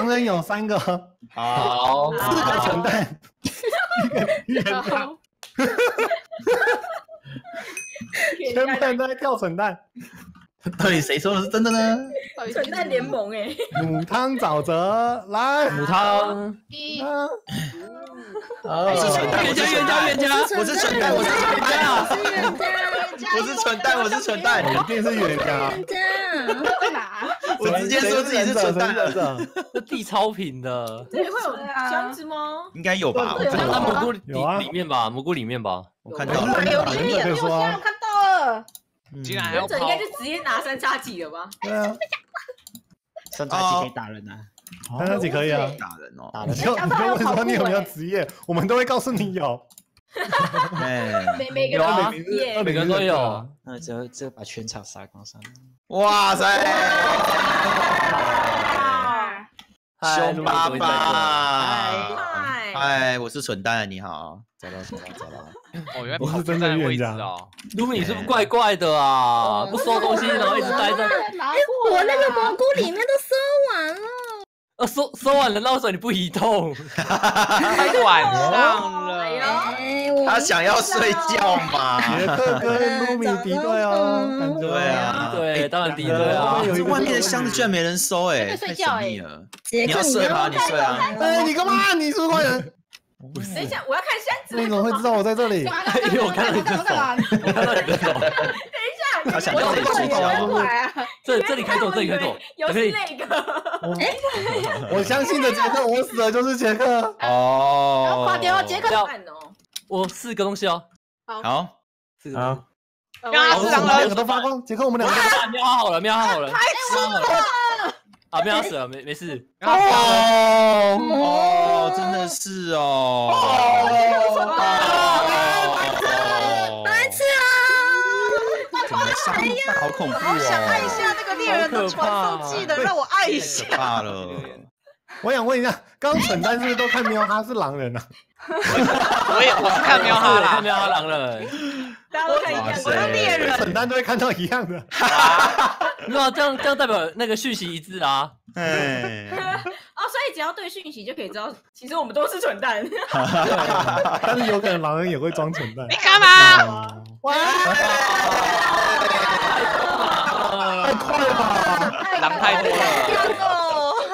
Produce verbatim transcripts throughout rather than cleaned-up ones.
狼人有三个， 好， 四个蠢蛋，一个预言家，全部人都在跳蠢蛋。 到底谁说的是真的呢？ 蠢蛋联盟哎， 母汤沼泽来， 母汤， 一， 我是蠢蛋， 冤家冤家冤家， 我是蠢蛋，我是蠢蛋啊！我是蠢蛋，我是蠢蛋， 一定是预言家。 在哪？ 我直接说自己是蠢蛋了。 这地超平的， 这里会有箱子吗？ 应该有吧？我看在到蘑菇里有啊里面吧，蘑菇里面吧。 我看到了。 忍者可以说我啊， 看到了， 竟然还要跑忍者应该就直接拿三叉戟了吧？ 对啊， 三叉戟可以打人啊， 三叉戟可以啊。 打人哦， 打人你就你就问说你有没有职业，我们都会告诉你有。 哎， 每每个有啊人耶， 每个人都有。 那这这把全场杀光上。 哇塞！ 嗨凶巴路易巴！ 嗨， 嗨，我是蠢蛋，你好，找到找到找到。 哦，原来我是跑真的预言在位置家哦。 卢米是不是怪怪的啊？不收东西，然后一直待在， 拿过我那个蘑菇里面都收完了。 呃，收收完了，那为什么你不移动？ 太晚上了， 哎，我他想要睡觉嘛？ 杰克跟卢米敌对哦，感觉对啊， 对，当然敌对啊。 这外面的箱子居然没人收，哎，太神秘了。 杰克你要睡吗？你睡啊。 哎，你干嘛？你是不是坏人？ 等一下，我要看箱子。 你怎么会知道我在这里？ 因为我看到你的手，我看到你的手。 他想要自己睡觉。 这这里开动，这里开动， 又可以。 是那个， 我相信的杰克，我死了就是杰克。 哦， 垮掉杰克要看哦。 我四个东西哦， 好， 四个。 好， 呀， 我们是狼人两个都发光，杰克我们两个都。 啊，瞄好了，瞄好了，太死了！啊，瞄死了，没没事。 哦哦，真的是哦。 白痴啊！ 怎么上好恐怖哦！ 想按一下那个猎人的传送技能，让我按一下。 可怕了。 我想问一下，刚刚蠢蛋是不是都看喵哈是狼人啊？ 我也我是看喵哈啦， 看喵哈狼人。 大家都看一样。 我是猎人， 蠢蛋都会看到一样的。 没有，这样这样代表那个讯息一致啊。 哎， 哦，所以只要对讯息就可以知道，其实我们都是蠢蛋。 但是有可能狼人也会装蠢蛋。 你干嘛？ 哇！太快了吧！ 狼太多了。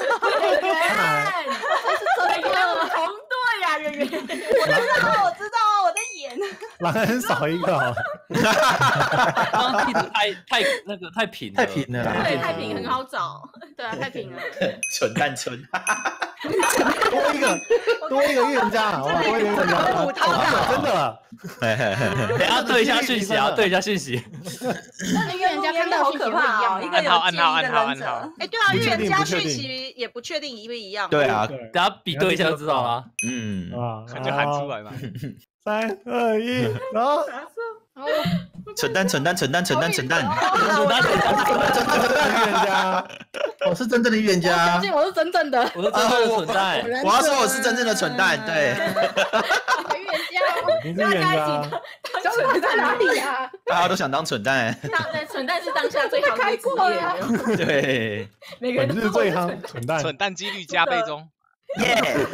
这个同队呀，圆圆。 我知道，我知道，我在演。 狼人少一个哦。 刚刚地图太太那个太平了， 太平了啦。 对，太平很好找。 对啊，太平了。 蠢蛋村。 多一个，多一个预言家，好不好？多一个预言家，真的。 等下对一下讯息啊，对一下讯息。 那预言家看到好讯息会一可怕哦， 样吗？ 一个有暗号剑，一个暗号忍者。 暗号哎，对啊， 不确预言家定不确定讯息也不确定一不一样。 对啊， 等下比对一下就知道了。 嗯， 啊， 那就喊出来嘛。 三二一，然后蠢蛋蠢蛋蠢蛋蠢蛋蠢蛋， 蠢蛋蠢蛋蠢蛋蠢蛋蠢蛋预言家， 我是真正的预言我相家。 信我是真正的我是真正的蠢蛋。 我要说我是真正的蠢蛋，对。 预言家。 你是预言家， 小鬼在哪里呀？ 大家都想当蠢蛋， 当对蠢蛋是当下最好的职业，有没有对， 每个人都本日最夯蠢蛋。 蠢蛋几率加倍中。 耶，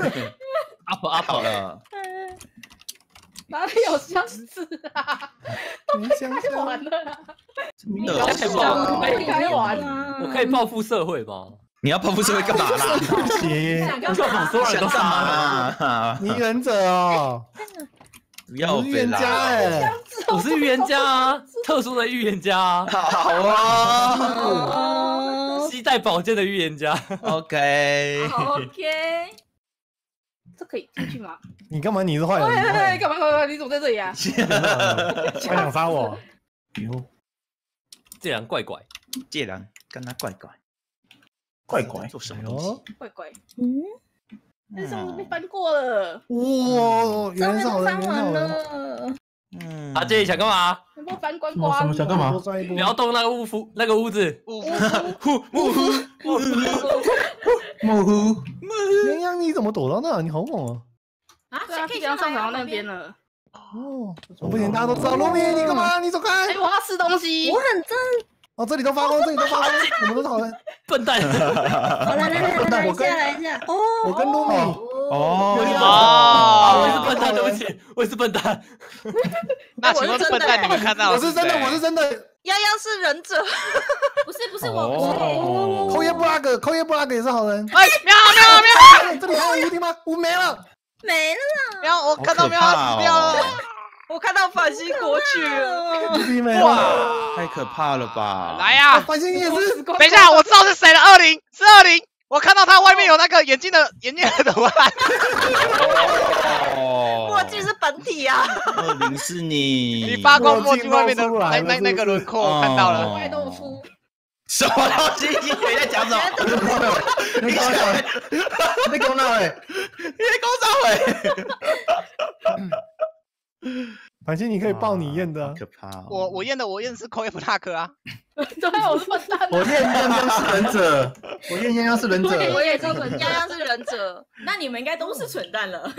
up up 好了， 哪里有相似啊？ 你想开想， 完了啦， 真的可以报可以开完。 我可以报复社会吗？ 你要报复社会干嘛啦？ 不行， 想干我说嘛？ 所有人都想干上了。 嘛？ 你忍者哦， 不要你是预言家飞啦！ 哎， 我是预言家啊，特殊的预言家啊， 好啊哦， 携带宝剑的预言家。 ，OK。 OK， 这可以进去吗？ 你干嘛？你是坏哎哎哎， 人， 干嘛干嘛？你怎么在这里啊？ 他想杀我。 哟， 这样怪怪。 借狼跟他怪怪怪怪， 做什么东西？ 哦， 怪怪， 嗯， 那上次被翻过了， 哇， 上面元首人， 都翻完元首人， 了。 嗯， 阿杰想干嘛？ 能不翻光什么什么光？ 想干嘛多？抓一波不。要动那个屋夫那个屋子。 呜呼呼呼木呼， 绵羊，你怎么躲到那？你好猛哦！ 啊， 对啊， 可以这样上来场到那边。了。 哦，不行，大家都知道，罗米，你干嘛？你走开！ 哎，我要吃东西我。很正哦，这里都发光，这里都发光，我们都是好人。 笨蛋！ 好，来来来来一下，来一下。哦， 我跟露米， 哦啊，我也是笨蛋，对不起，我也是笨蛋。 那请问笨蛋，你们看到我是真的，我是真的。 丫丫是忍者， 不是不是我，不是我。 扣耶布拉格，扣耶布拉格也是好人。 哎，喵喵喵！ 这里还有一地吗？我没了， 没了。 喵，我看到喵死掉了。 我看到繁星过去了， 一地没了。 太可怕了吧！ 来呀！ 繁星也是。 等一下，我知道是谁了，二零是二零。我看到他外面有那个眼镜的眼镜的图案。 哦， 墨镜是本体啊。 二零是你， 你发光墨镜外面的那那那个轮廓，我看到了。 外露出。 什么东西？你在讲什么？ 你给我闹嘞！你给我闹嘞！ 你在讲啥喂？ 繁星，你可以报你验的。 可怕！ 我我验的我验的是扣 F 大克啊。 对，我是笨蛋。 我验鸳鸯是忍者，我验鸳鸯是忍者。 我也是忍，丫丫是忍者。 那你们应该都是蠢蛋了。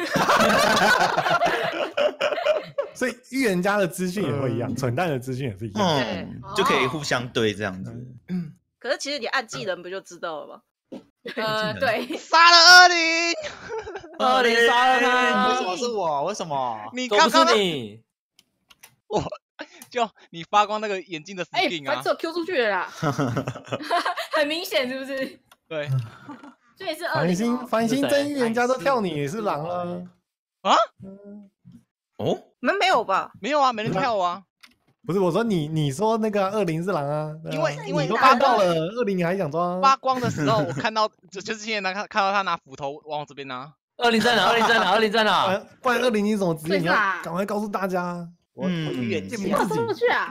所以预言家的资讯也会一样，蠢蛋的资讯也是一样。 嗯，就可以互相对这样子。 可是其实你按技能不就知道了吗？ 呃，对， 杀了二零， 二零杀了他， 为什么是我？为什么？ 都不你刚刚是你。 我就你发光那个眼镜的 skin 啊， 反正 Q 出去了啦。 很明显是不是？ 对， 所以是二繁零。 星，繁星真预言家都跳你也是狼了啊？ 哦， 你们没有吧？ 没有啊，没人跳我啊。 不是我说你，你说那个二零是狼啊？ 因为因为你都看到了二零，你还想装？ 发光的时候，我看到就就是现在看看到他拿斧头往我这边拿。 二零在哪？二零在哪？二零在哪？ 不然二零你怎么职业？你要对吧赶快告诉大家。 我我预言证家明自己。 出去啊！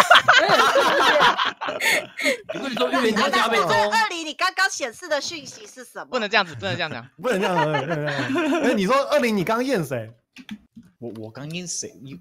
你不是说预言家加倍中？ 二零，你刚刚显示的讯息是什么？ 不能这样子，不能这样讲。 不能这样，不能这样。哎，你说二零，你刚验谁？ 我我刚验谁？你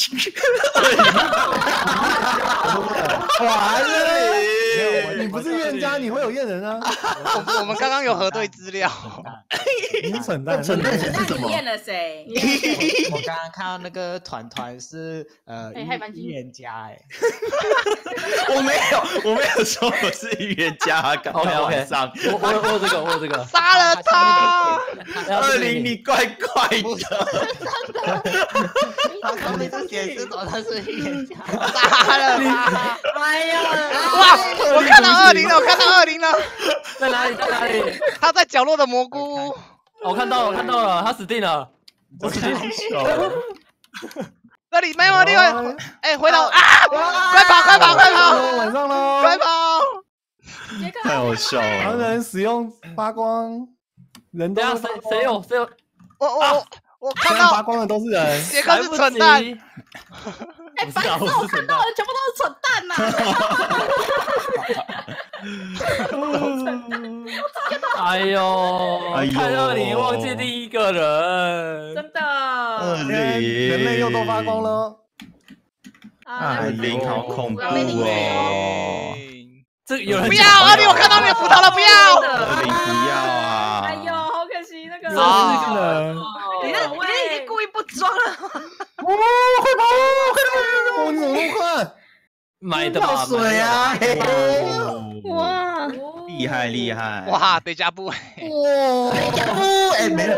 完了！你不是预言家，你会有验人啊？ 我我们刚刚有核对资料。 你是蠢蛋， 蠢蛋是那什么？ 你验了谁？ 我刚刚看到那个团团是呃哎嗨繁星预言家哎， 我没有，我没有说我是预言家。刚 OK 刚 OK， 晚上我我有我有这个，我有这个。 杀了他！ 二零，你怪怪的。 他上面是显示说他是预言家， 杀了他！ 哎呀， 哇，我看到二零了，我看到二零了， 在哪里？在哪里？ 他在角落的蘑菇屋。 我看到了，我看到了，他死定了。 我看到那里没有另外，哎，回头啊！快跑，快跑，快跑！ 晚上喽， 快跑！ 太好笑狼了。 人使用发光，人都等下谁谁有谁有？ 我我我看现在发到光的都是人。 杰克是蠢蛋。 哎， 不是啊， 反正我是蠢蛋我看到。的全部都是蠢蛋呐！ 哎呦， 哎呦看到你忘记第一个人。 真的。 二零， 人类又都发光了。 啊二零好恐怖我要被你哦！ 这有人不要，二零，我看到你的斧头了，不要！ 二零不要啊！ 哎呦，好可惜那个。 这是人。 你那你那已经故意不装了。 哦，快跑！快跑！哦，你怎么那么快？ 买的吧？ 水啊！嘿嘿哇厉害厉害！ 哇，得加布。 哇！ 哎，没了。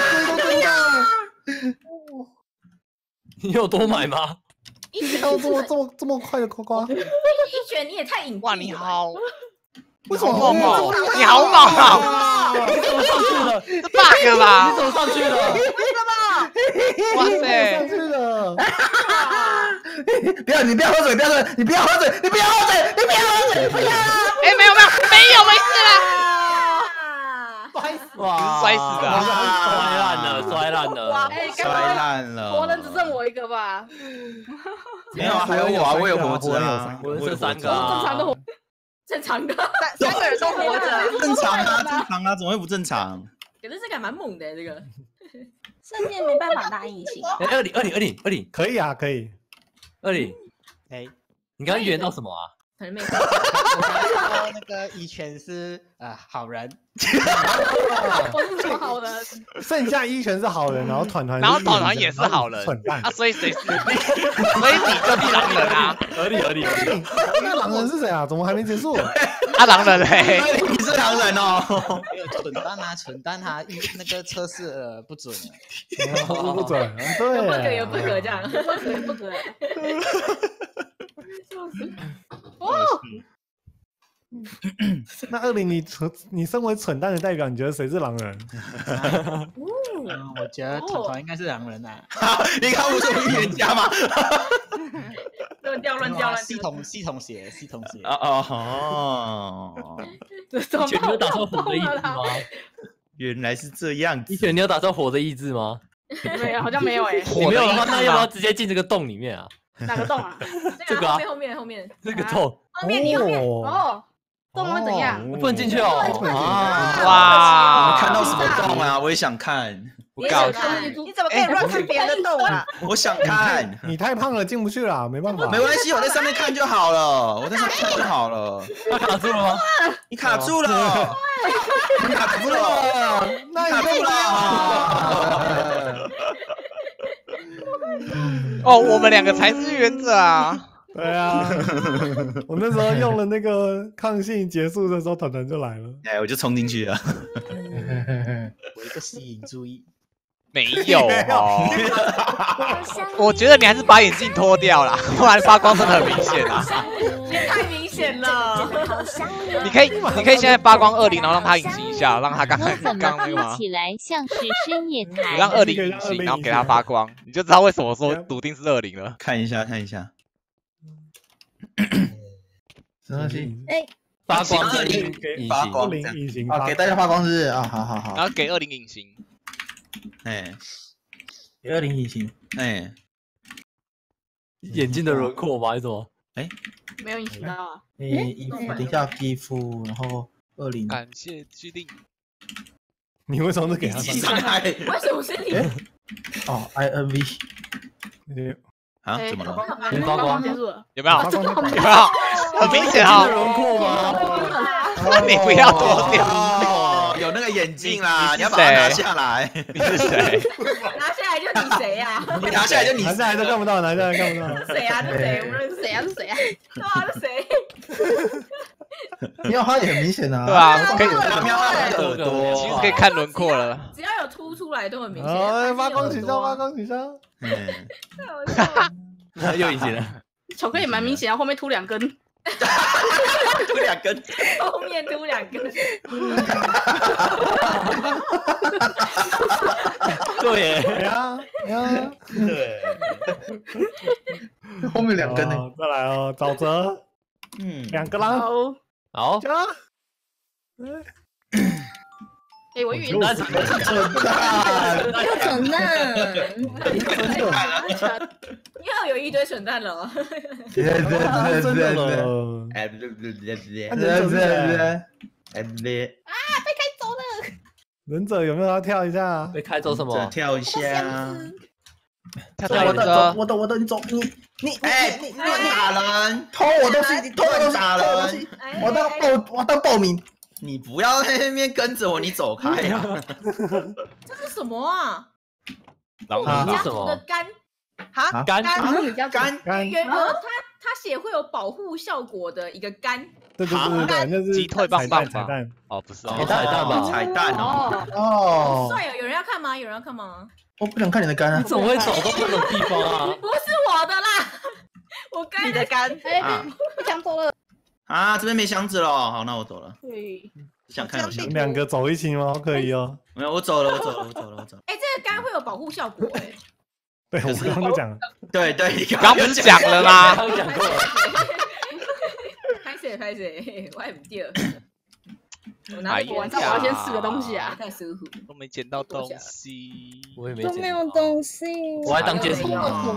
你有多买吗？ 一要这么这么这么快的夸夸？ 一卷你也太隐蔽了。 哇，你好， 为什么好猛哦！你好猛啊！ 你怎么上去了？ 这 bug 吧你？怎么上去了？ 哇上塞！ 去了！ 不要，你不要喝水，不要喝水，你不要喝水，你不要喝水，你不要喝水，不要！ 哎，没有没有没有，没事啦。 哇， 摔死的啊摔烂了，摔烂了。 哎， 摔该不会烂了。 活人只剩我一个吧？ 没有啊，还有我啊，我有活着啊， 我是三个正啊。 常的活。 正常的。 三三个人都活着。 正常啊，正常啊，怎么会不正常？ 可是这个还蛮猛的，这个。 圣剑没办法搭隐形。 哎，二零二零二零二零可以啊，可以。 二零， 哎， 你刚刚预言到什么啊？ 可能没。 我看到那个一拳是呃好人， 我是什么好人？ 剩下一拳是好人，然后团团， 然后团团也是好人蠢蛋啊，所以谁是？所以你就是狼人啊， 合理合理合理。 那狼人是谁啊？怎么还没结束？ 啊，狼人嘞， 你是狼人哦。 没有蠢蛋啊，蠢蛋他那个测试呃不准。 不准，对， 不可有不可这样， 不可不可。哦， 那二零，你蠢，你身为蠢蛋的代表，你觉得谁是狼人？ 嗯，我觉得团团应该是狼人啊。 你看我是预言家吗？ 乱掉乱掉乱系统系统写系统写。 哦哦， 一拳你有打算火的意志吗？ 原来是这样子。 一拳你有打算火的意志吗？ 没有，好像没有哎。 你没有的话，那要不要直接进这个洞里面啊？ 哪个洞啊？ 这个后面后面后面这个洞， 后面你后面哦，洞会怎样？ 不能进去哦。啊！ 哇， 看到什么洞啊？我也想看。 不告诉你怎么可以乱看别人的洞啊？ 我想看。 你太胖了，进不去了，没办法。 没关系，我在上面看就好了，我在上面看就好了。 他卡住了吗？ 你卡住了，你卡住了， 那卡住了。 哦，我们两个才是预言者啊！ 对啊，我那时候用了那个抗性结束的时候，团团就来了。 哎，我就冲进去了。 我一个吸引注意。 没有哦，我觉得你还是把眼镜脱掉啦，不然发光真的很明显啊。 也太明显了。 你可以，你可以现在发光二零，然后让它隐形一下，让它刚刚刚刚那个吗？ 起来像是深夜台。 你让二零隐形，然后给它发光，你就知道为什么说笃定是二零了。 看一下，看一下。什么东西？ 哎， 发光二零发光隐形啊，给大家发光是啊，好好好。 然后给二零隐形。 哎， 给二零隐形，哎， 眼睛的轮廓吗？还是什么？ 哎， 没有隐形到啊。 哎，衣服，等一下衣服，然后二零。 感谢居定。 你为什么是给他伤害？ 为什么是你？ 哦 ，I N V。啊？怎么了？ 发光结束了， 有没有？ 有没有？ 有没有？很明显啊！ 轮廓吗？ 那你不要脱掉。 哦，有那个眼镜啦，你要把它拿下来。 你是谁？ 拿下来就你谁呀？ 你拿下来就你， 拿下来都看不到，拿下来看不到。 谁啊？是谁？我认识谁啊？是谁啊？ 对啊，是谁？ 喵哈也很明显啊。 对啊，可以。 喵哈的耳朵， 其实可以看轮廓了。 只要有凸出来都很明显。 哦，发光取消，发光取消。 嗯， 又隐形了。 巧克力蛮明显啊，后面凸两根。 凸两根， 后面凸两根。 对耶， 哎呀哎呀， 对，后面两根呢？ 再来哦，沼泽， 嗯， 两个啦， 好， 好， 加。 哎，我以为那蠢蛋， 又蠢蛋， 又有一堆蠢蛋了。 对对对真的了。 哎，对对对对对对对， 哎对， 啊，被开走了。 忍者有没有要跳一下？ 被开走什么？ 跳一下。 跳我的，我的，我的，你走，你你哎，你乱打人，偷我东西，你偷我东西，打人，我当报，我当报名。你不要在那边跟着我，你走开呀！ 这是什么啊？ 狼人是什么？ 的肝哈肝肝肝肝， 有有它它写会有保护效果的一个肝。 对对对对，那是击退棒棒彩蛋。 哦，不是彩蛋吧？ 彩蛋哦哦，帅哦！有人要看吗？有人要看吗？ 我不想看你的肝啊！ 你怎么会找到这种地方啊？ 不是我的啦，我肝的肝。 哎，被抢走了。 啊，这边没箱子了，好，那我走了。 对， 想看有箱子。 两个走一起吗？可以哦。 没有，我走了，我走了，我走了，我走了。 哎，这个肝会有保护效果哎。 对，我刚刚就讲了。 对对，你刚不是讲了吗？ 刚讲过了。 拍谁拍谁，我还不掉。我拿晚上我要先吃个东西啊， 太舒服。 都没捡到东西， 我也没都没有东西。 我还当监视。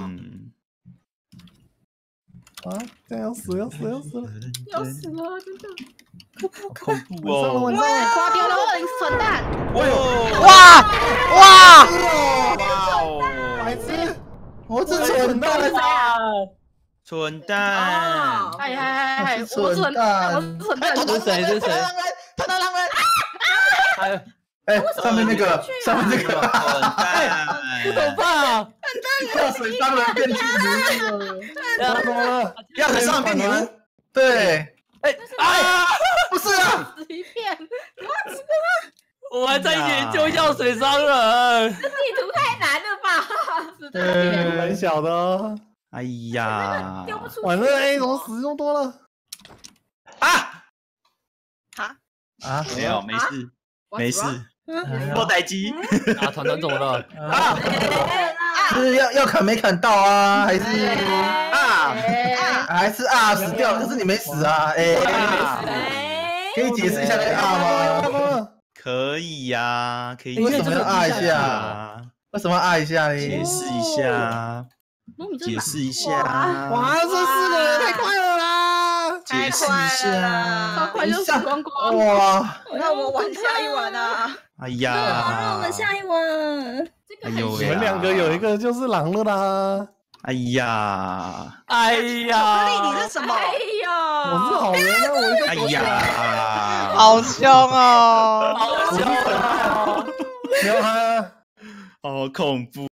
啊！这样要死要死要死了！ 要死了，真的！ 恐怖哦！ 晚上了， 刮掉了二零蠢蛋！ 哇哇！ 白痴！ 我是蠢蛋，蠢蛋！ 哎哎哎！我是蠢蛋，我是蠢蛋！ 这是谁？这是谁？ 看到狼人！ 还有哎，上面那个，上面那个， 哎，不怎么办啊？ 跳水商人变巨人， 怎么了？ 跳水商人变女巫，对， 哎啊， 不是啊， 死一片， 我还在研究药水商人。 这地图太难了吧？ 死大片。 很小的哦。 哎呀， 丢不出去。 完了，哎，怎么死这么多了？ 啊哈啊， 没有，没事，没事，多待机。 啊，团团怎么了？ 啊，是要要砍没砍到啊，还是啊还是啊死掉了？可是你没死啊，哎，可以解释一下这个啊吗？可以呀，可以。为什么要啊一下？为什么要啊一下呢？解释一下，解释一下。 哇，这四个人太快了啦！ 解释一下， 超快就死光光。 哇！ 那我玩下一玩啊！ 哎呀， 让我们下一晚。 哎呦， 你们两个有一个就是狼了啦！ 哎呀， 哎呀， 巧克力你是什么？ 哎呦， 我是好人啊，我一个哎呀， 好凶哦！ 好凶啊！ 然后他好恐怖。